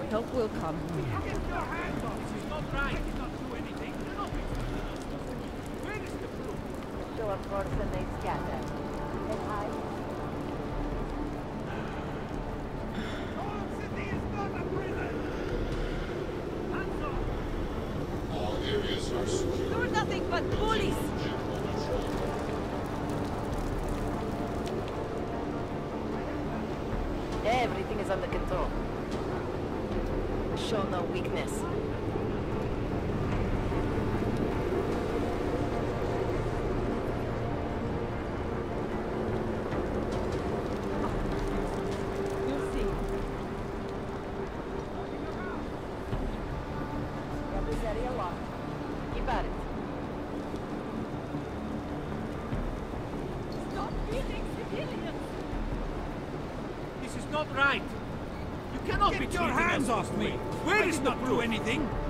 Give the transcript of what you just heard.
Help will come. Get your hands off! This is not right! He did not do anything! Do not be Where is the proof? Show up force and they scatter. And hide. Gotham City is not a prison! Hands off! All areas are secure. You're nothing but bullies! General control. Everything is under control. Show no weakness. You'll see. Represalia locked. Keep at it. Stop beating civilians! This is not right! You cannot be Get your treating hands us off this me! way. Where I is did the not do proof? anything!